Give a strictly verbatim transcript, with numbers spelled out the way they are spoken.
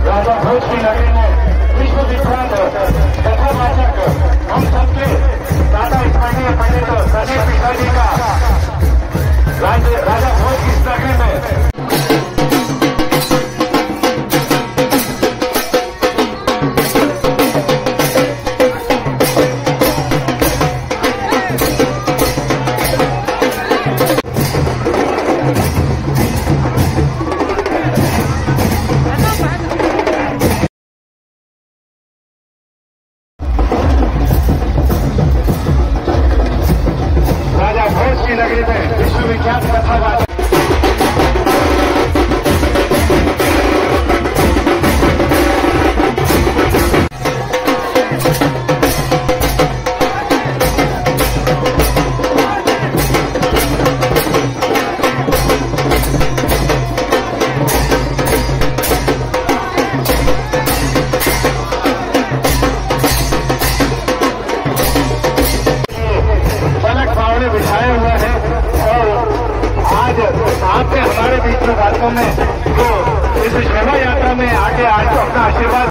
राजा भोज की नगरी में विश्वविख्यात कथावाचक हम सबके दादा स्मरणीय पंडित प्रदीप मिश्रा जी का राजा भोज की नगरी में नगरी में विश्वविख्यात कथावाचक बिछाया हुआ है और आज आपके हमारे बीच में बातों में जो इस शोभा यात्रा में आके आज अपना आशीर्वाद